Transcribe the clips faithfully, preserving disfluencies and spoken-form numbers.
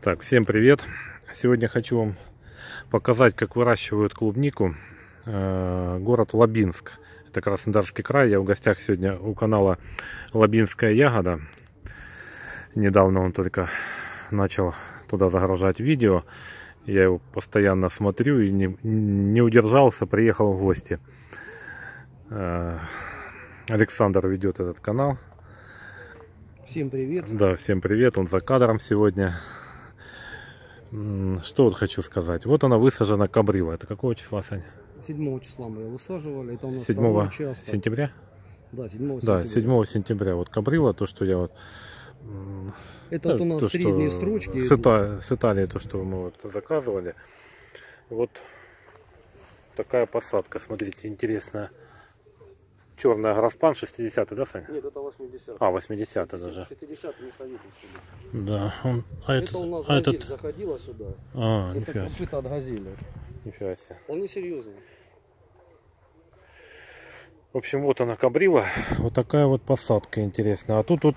Так, всем привет! Сегодня хочу вам показать, как выращивают клубнику. Город Лабинск, это Краснодарский край. Я в гостях сегодня у канала Лабинская ягода. Недавно он только начал туда загружать видео. Я его постоянно смотрю и не, не удержался, приехал в гости. Александр ведет этот канал. Всем привет. Да, всем привет. Он за кадром сегодня. Что вот хочу сказать. Вот она высажена кабрила. Это какого числа, Саня? седьмого числа мы ее высаживали. Это у нас седьмого сентября? Да, седьмого сентября. Да, седьмого сентября. Вот кабрила, то, что я вот... Это да, вот у нас то, средние строчки. С, Ита... с Италии, то, что мы вот заказывали. Вот такая посадка. Смотрите, интересная. Черная графпан шестидесятый, да, Саня? Нет, это восьмидесятый. А, восьмидесятый даже. шестидесятый не ходит сюда. Да. Он... А это этот... у нас а газель этот... заходила сюда. А, это нифига себе. копыта от газели. Нифига себе. Он не серьезный. В общем, вот она кабрила. Вот такая вот посадка интересная. А тут вот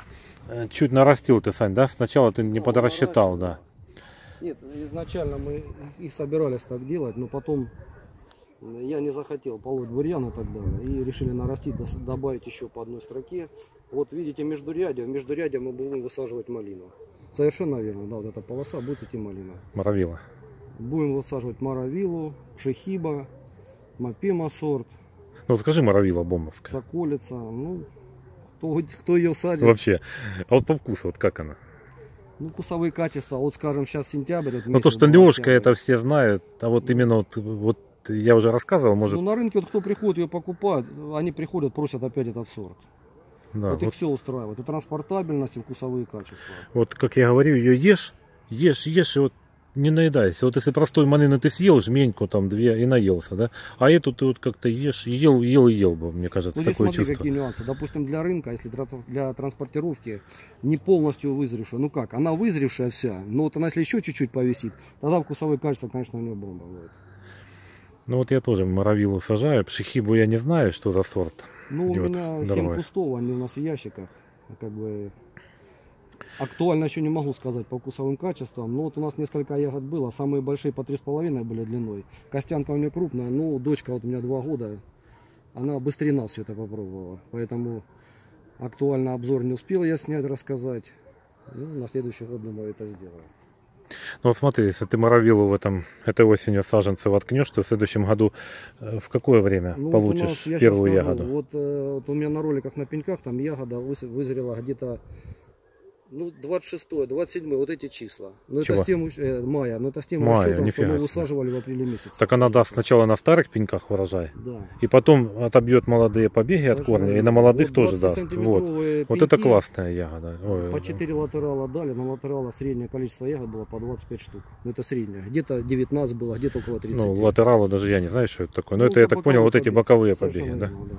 чуть нарастил ты, Сань, да? Сначала ты не а, подрасчитал, да? Нет, изначально мы и собирались так делать, но потом я не захотел полоть бурьяна тогда и решили нарастить, добавить еще по одной строке. Вот видите, междурядье, в междурядье мы будем высаживать малину. Совершенно верно, да, вот эта полоса будет идти малина. Моровила. Будем высаживать моровилу, пшехиба, мапема сорт. Ну вот скажи, моровила бомбовская. Соколица, ну, кто, кто ее садит. Вообще, а вот по вкусу, вот как она? Ну, вкусовые качества, вот скажем, сейчас сентябрь. Вот ну то, что Лешка, это все знают, а вот именно вот, вот я уже рассказывал, может... Ну, на рынке вот кто приходит ее покупать, они приходят, просят опять этот сорт. Да, вот, вот их все устраивает, и транспортабельность, и вкусовые качества. Вот как я говорю, ее ешь, ешь, ешь, и вот не наедайся. Вот если простой малины ты съел, жменьку там две и наелся, да? А эту ты вот как-то ешь, ел, ел и ел бы, мне кажется, ну, здесь такое смотри, чувство. какие нюансы. Допустим, для рынка, если для транспортировки не полностью вызревшая, ну как, она вызревшая вся, но вот она если еще чуть-чуть повисит, тогда вкусовые качества, конечно, у нее бомба будет. Ну вот я тоже моровилу сажаю, пшехибу я не знаю, что за сорт. Ну, и у вот меня семь кустов, они у нас в ящиках. Как бы актуально еще не могу сказать по вкусовым качествам. Но вот у нас несколько ягод было. Самые большие по три с половиной были длиной. Костянка у нее крупная, но дочка вот у меня два года. Она быстрее нас все это попробовала. Поэтому актуально обзор не успел я снять, рассказать. Ну, на следующий год, думаю, это сделаю. Ну вот смотри, если ты моровилу в этом, этой осенью саженцы воткнешь, то в следующем году в какое время ну, получишь вот нас, первую скажу, ягоду? Вот, вот у меня на роликах на пеньках там ягода вызрела где-то ну, двадцать шестое, двадцать седьмое, вот эти числа. Но это с тем, э, мая, но это с тем расчетом, что мы высаживали в апреле месяце. Так она даст сначала на старых пеньках урожай, да. И потом отобьет молодые побеги совершенно от корня, и на молодых вот тоже даст. Вот. Вот это классная ягода. Ой, по четыре да. латерала дали, на латерала среднее количество ягод было по двадцать пять штук. Ну это среднее. Где-то девятнадцать было, где-то около тридцати. Ну латерала даже я не знаю, что это такое. Но ну, это я так понял, вот эти боковые побеги, да? Верно, да?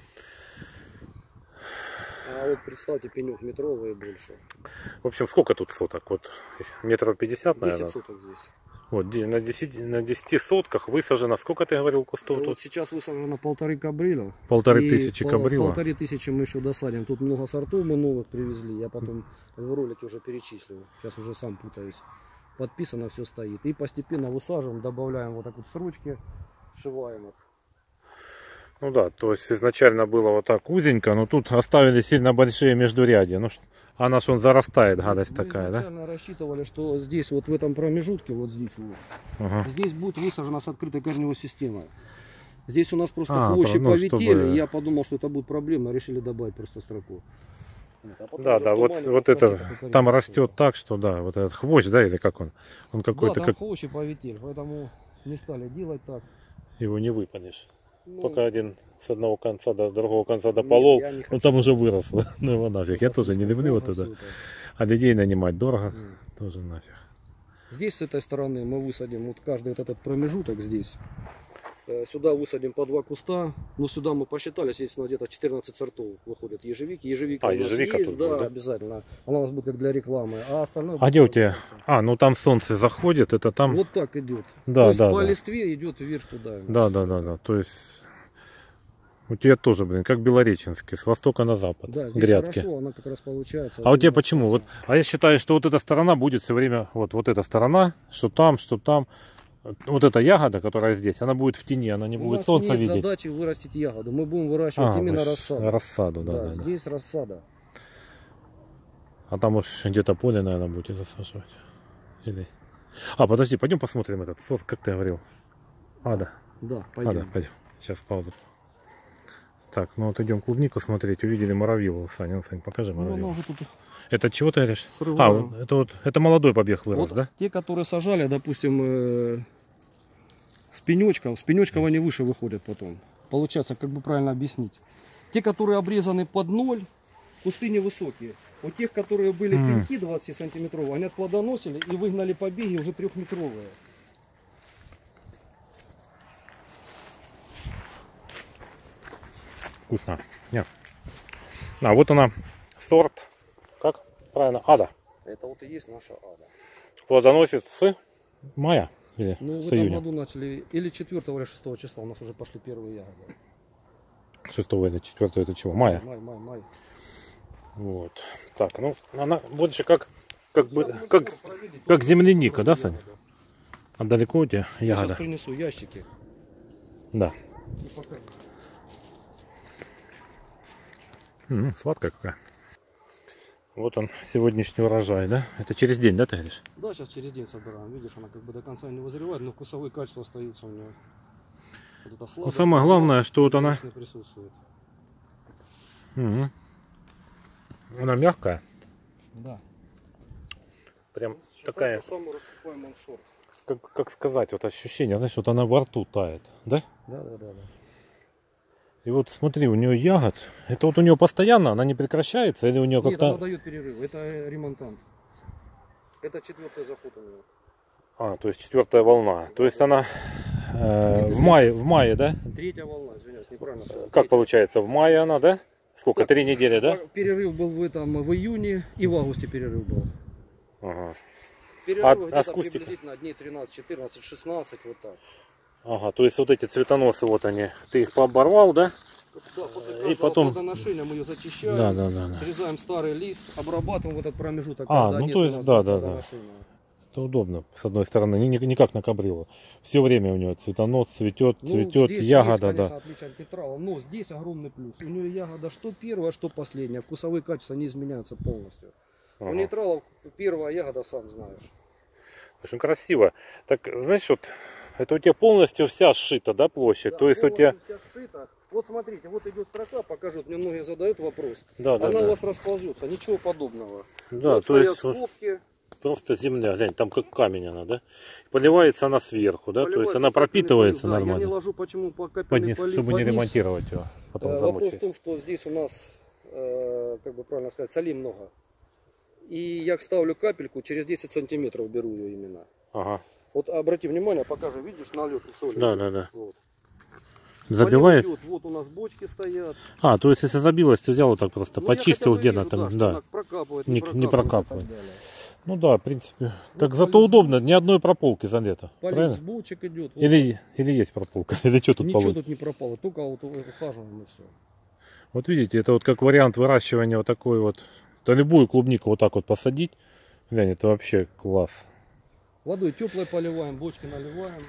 А вот представьте, пенек метровый и больше. В общем, сколько тут соток? Вот метров пятьдесят, наверное. десять соток здесь. Вот на десяти, на десяти сотках высажено. Сколько ты говорил кустов ну, тут? Вот сейчас высажено полторы кабрила. Полторы тысячи пол, кабрила. Полторы тысячи мы еще досадим. Тут много сортов мы новых привезли. Я потом в ролике уже перечислю. Сейчас уже сам путаюсь. Подписано все стоит. И постепенно высаживаем, добавляем вот так вот строчки, сшиваем их. Ну да, то есть изначально было вот так узенько, но тут оставили сильно большие междурядья. Ну, она ж он зарастает, гадость мы такая, да? Мы рассчитывали, что здесь, вот в этом промежутке, вот здесь вот, ага. здесь будет высажена с открытой корневой системой. Здесь у нас просто а, хвощи ну, полетели, чтобы... я подумал, что это будет проблема, решили добавить просто строку. А да, да, вот, вот это, там растет так, что да, вот этот хвощ, да, или как он? Он какой-то да, там как... хвощи полетели, поэтому не стали делать так. Его не выпадешь. Ну, пока один с одного конца до другого конца дополол, он там уже выросло. Ну его нафиг. Я тоже не люблю вот это. А людей нанимать дорого, mm. тоже нафиг. Здесь с этой стороны мы высадим вот каждый вот этот промежуток здесь. Сюда высадим по два куста. Но сюда мы посчитали, здесь у нас где-то четырнадцать сортов выходят ежевики. Ежевика а, у нас ежевика есть, да, будет, да, обязательно. Она у нас будет как для рекламы. А остальное... А где у тебя? А, ну там солнце заходит, это там... Вот так идет. Да, то есть да, по да. листве идет вверх туда. Да, да, да, да. То есть У тебя тоже, блин, как Белореченский, с востока на запад. Да, здесь грядки. хорошо, она как раз получается. А у тебя почему? Вот, а я считаю, что вот эта сторона будет все время, вот, вот эта сторона, что там, что там. Вот эта ягода, которая здесь, она будет в тени, она не У будет нас солнца нет видеть. задачи вырастить ягоду. Мы будем выращивать А, именно вы ж рассаду. Рассаду, да, Да, да, да. здесь рассада. А там уж где-то поле, наверное, будете засаживать. Или... А, подожди, пойдем посмотрим этот сорт, как ты говорил. Ада. Да, пойдем. Ада, пойдем. Сейчас паузу. Так, ну вот идем клубнику смотреть. Увидели моровилу, Саня. Ну, Сань, покажи Ну, она моровилу. уже тут Это чего ты говоришь? А, срываем. вот, это вот, это молодой побег вырос, Вот да? те, которые сажали, допустим, э, с пенечком, с пенечком они выше выходят потом. Получается, как бы правильно объяснить. Те, которые обрезаны под ноль, кусты невысокие. У тех, которые были М. пеньки двадцать сантиметровые, они отплодоносили и выгнали побеги уже трехметровые. Вкусно. Нет. А, вот она, сорт, как правильно, Ада. Это вот и есть наша ада. Плодоносит с мая или Ну, в с этом июня? году начали, или четвёртого или шестого числа у нас уже пошли первые ягоды. шестого или четвёртого это чего? Мая. Май, май, май. Вот. Так, ну она больше как, как бы, как, как земляника, да, Саня? А далеко у тебя Я сейчас ягода? принесу ящики Да. и покажу. М, сладкая какая. Вот он, сегодняшний урожай, да? Это через день, да, ты говоришь? Да, сейчас через день собираем. Видишь, она как бы до конца не вызревает, но вкусовые качества остаются у нее. Вот это Ну, сладость, самое главное, что вот она, конечно, присутствует. Мгм. Она мягкая, Да. прям Считается такая, самый раскупаемый сорт. как, как сказать, вот ощущение, знаешь, вот она во рту тает, да? Да, да, да, да. И вот смотри, у нее ягод, это вот у нее постоянно, она не прекращается, или у нее Нет, она как-то... дает перерыв. Это э, ремонтант. Это четвертый заход у нее. А, то есть четвертая волна. То есть она э, в мае, в мае, да? Третья волна, извиняюсь, неправильно сказал. Как Третья. получается, в мае она, да? Сколько, Так, три недели, да? Перерыв был в этом в июне и в августе перерыв был. Ага. Перерыв А- а где-то с кустика? приблизительно дней тринадцать, четырнадцать, шестнадцать, вот так. Ага, то есть вот эти цветоносы, вот они, ты их пооборвал, да? Да, после И каждого потом- плодоношения мы ее зачищаем, Да, да, да, да. отрезаем старый лист, обрабатываем вот этот промежуток. А, когда ну, нет то у есть, нас да, да, да. плодоношения. Это удобно, с одной стороны, не, не, не как на кабрило. Все время у нее цветонос цветет, Ну, цветет, здесь ягода, есть, конечно, да. отличие от петрала, но здесь огромный плюс. У нее ягода что первая, что последняя. Вкусовые качества не изменяются полностью. Ага. У нейтралов первая ягода, сам знаешь. Очень красиво. Так, знаешь, вот это у тебя полностью вся сшита, да, площадь? Да, то есть у тебя... полностью вся сшита. Вот смотрите, вот идет строка, покажут, мне многие задают вопрос. Да, да, Она да. у вас расползется, ничего подобного. Да, вот то стоят есть вот скобки. просто земля, глянь, там как камень она, да? Поливается она сверху, да? То есть поливается она капельный пропитывается полив. Да, я не нормально. ложу почему по капельный Подниз, полив чтобы не вниз. ремонтировать его, потом Э, Вопрос в замучить. том, что здесь у нас, э, как бы правильно сказать, солей много. И я ставлю капельку, через десять сантиметров беру ее именно. Ага. Вот обрати внимание, покажи, видишь налет соли. Да, да, да. Вот. Забивает? Полив идет, вот у нас бочки стоят. А, то есть если забилось, ты взял вот так просто, Ну, я почистил хотя бы где-то вижу, там, да, что да. так прокапывает, Не- не, не прокапывает. и прокапывает. так далее. Ну да, в принципе. Ну, Так зато полив- удобно, ни одной прополки за лето. Полив Правильно? с бочек идет. Вот Или, или есть прополка? Или что тут ничего получится? тут не пропало, только вот ухаживаем и все. Вот видите, это вот как вариант выращивания вот такой вот. Да любую клубнику вот так вот посадить. Глянь, это вообще класс. Водой теплой поливаем, бочки наливаем.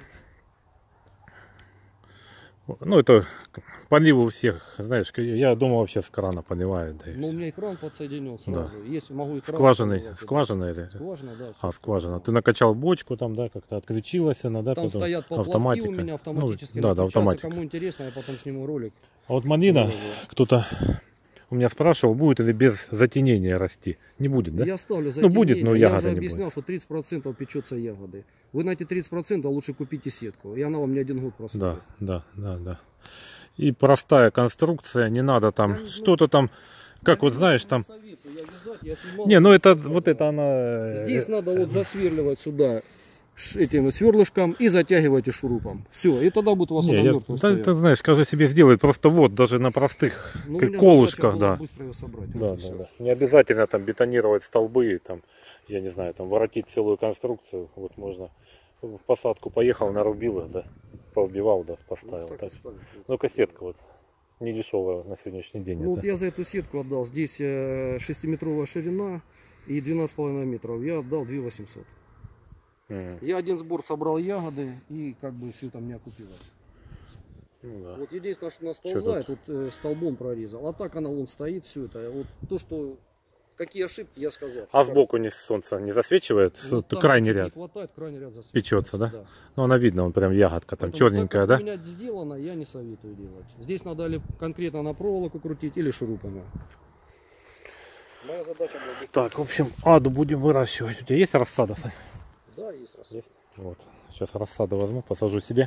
Ну это поливы у всех, знаешь, я дома вообще с крана поливаю. Да, и Но у всё. меня экран подсоединен сразу. Есть, могу экран Скважиной, поливать. скважина или? Скважина, да. всё. А, скважина. Ты накачал бочку там, да, как-то отключилась она, да? Там потом стоят поплавки автоматика. у меня автоматически. Ну, да, да, включаются. автоматика. Кому интересно, я потом сниму ролик. А вот малина, Выложу. кто-то у меня спрашивал, будет или без затенения расти. Не будет, да? Я ставлю Ну, затенение. будет, но я ягоды же не объяснял, что тридцать процентов печется ягоды. Вы на эти тридцать процентов лучше купите сетку. И она вам не один год прослужит. Да, да, да, да. И простая конструкция, не надо там Я не знаю. что-то там, как Я вот не знаешь, знаю, там... не советую, я вязать, я снимал. Не, ну это, вот это она... э, Здесь надо вот засверливать сюда ш- этим сверлышком и затягиваете шурупом. Все, и тогда будет у вас Не, она я, мертвая да, стоять. это знаешь, каждый себе сделает, просто вот, даже на простых Ну, у как меня колышках, задача да. была быстро ее собрать. Да, вот и да, всё. да. Не обязательно там бетонировать столбы, там, я не знаю, там воротить целую конструкцию. Вот можно в посадку поехал, нарубил их, да, поубивал, да, Ну, поставил. так Так. и ставим, в принципе. Ну-ка сетка вот. не дешевая на сегодняшний день. Ну это. вот я за эту сетку отдал, здесь шестиметровая ширина и двенадцать с половиной метров, я отдал две тысячи восемьсот. Mm. Я один сбор собрал ягоды и как бы все там не окупилось. Ну, да. Вот единственное, что у нас сползает, вот э, столбом прорезал, а так она вон стоит, все это. Вот то, что какие ошибки, я сказал. А сбоку не солнце не засвечивает? Вот крайний ряд. Не хватает, крайний ряд засвечивается. Печется, да? Да. Ну она видно, он прям ягодка там. Поэтому черненькая, так, да? У меня сделано, я не советую делать. Здесь надо или конкретно на проволоку крутить, или шурупами. Моя задача была... Так, в общем, аду будем выращивать. У тебя есть рассада, Сань? Да, есть рассада. Есть. Вот. Сейчас рассаду возьму, посажу себе.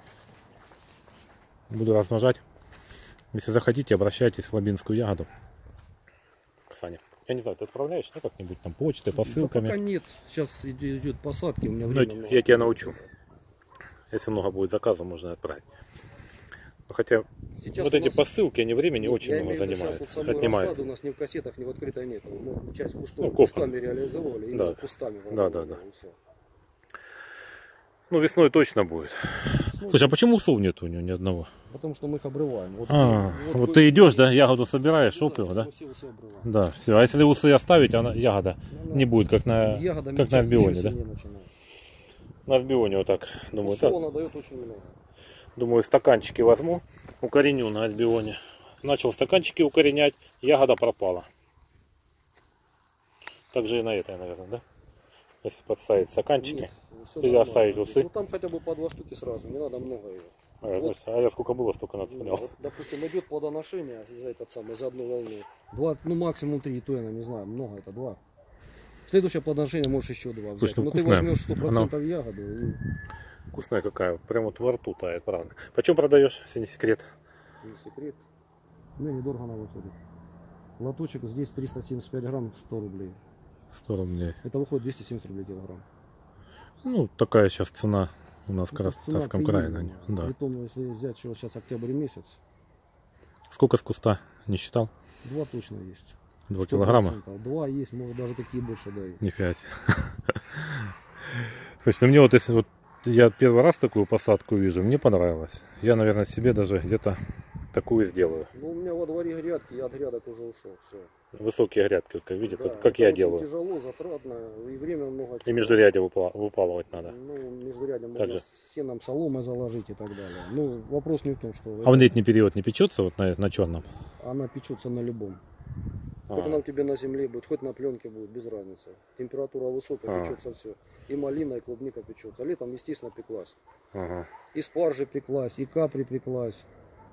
Буду размножать. Если захотите, обращайтесь в лабинскую ягоду. Саня, я не знаю, ты отправляешь, ну, как-нибудь там почтой, посылками? Да пока нет. Сейчас идет посадки, у меня время ну, много. Я тебя научу. Если много будет заказов, можно отправить. Но хотя сейчас вот эти нас... посылки, они времени нет, очень много занимают. Вот отнимают. У нас ни в кассетах, ни в открытой нет. Мы часть кустов, ну, кустами реализовали, да. кустами. Да, да, да. Ну, весной точно будет. Слушай, Слушай, а почему усов нет у него ни одного? Потому что мы их обрываем. Вот, а, вот, вот ты идешь, да, ягоду собираешь, шопил, да? Все, все да, все. А если усы оставить, она ягода она, не будет, как на, ягода как на альбионе, да? Начинает. На альбионе вот так, думаю, так. Она дает очень много. Думаю, стаканчики возьму, укореню на альбионе. Начал стаканчики укоренять, ягода пропала. Так же и на этой, наверное, да? Если подставить стаканчики. Нет. Или оставить усы. Ну там хотя бы по два штуки сразу, не надо много ее. А, вот. А я сколько было, столько нацеплял. Вот, допустим, идет плодоношение за этот самый, за одну волну. Два, ну максимум три, то я не знаю, много это два. Следующее плодоношение можешь еще два взять. Слушай, но вкусная. Ты возьмешь сто процентов Она... ягоду. И... Вкусная какая, прям вот во рту тает, правда. Почем продаешь, если не секрет? Не секрет. Мне недорого она выходит. Лоточек здесь триста семьдесят пять грамм, сто рублей. сто рублей. Это выходит двести семьдесят рублей килограмм. Ну, такая сейчас цена у нас в Краснодарском крае. На нее. Да. Притом, если взять, что сейчас октябрь месяц. Сколько с куста? Не считал? Два точно есть. Два килограмма? Два есть, может даже какие больше дают. Нифига себе. Слушай, ну мне вот если вот я первый раз такую посадку вижу, мне понравилось. Я, наверное, себе даже где-то такую сделаю. Ну, у меня во дворе грядки, я от грядок уже ушел. Все. Высокие грядки, как видите, да, как, как я делаю. Тяжело, затратно, и время много. И междурядье выпалывать надо. Ну, междурядье можно Также. сеном соломой заложить и так далее. Ну, вопрос не в том, что... А в летний период не печется вот на, на черном? Она печется на любом. А. Хоть она у тебя на земле будет, хоть на пленке будет, без разницы. Температура высокая, а. печется все. И малина, и клубника печется. Летом, естественно, пеклась. Ага. И спаржа пеклась, и капри пеклась.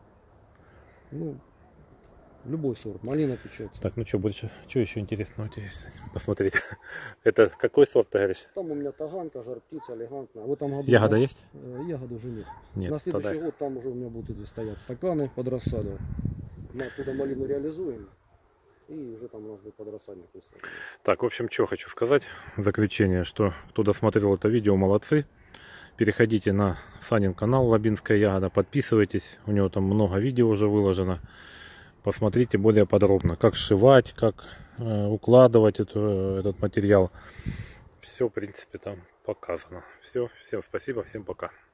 Ну, любой сорт, малина печется. Так, ну что, больше, что еще интересного у тебя есть посмотреть? Это какой сорт, ты говоришь? Там у меня таганка, жар птица, элегантная. В этом году ягода там, есть? Э, ягоды уже нет. Нет. На следующий тогда... год там уже у меня будут эти стоять стаканы под рассаду. Мы оттуда малину реализуем. И уже там у нас будет под рассадник выставлен. Так, в общем, что хочу сказать в заключение, что кто досмотрел это видео, молодцы. Переходите на Санин канал Лабинская ягода, подписывайтесь, у него там много видео уже выложено. Посмотрите более подробно, как сшивать, как э, укладывать эту, этот материал. Все, в принципе, там показано. Все, всем спасибо, всем пока.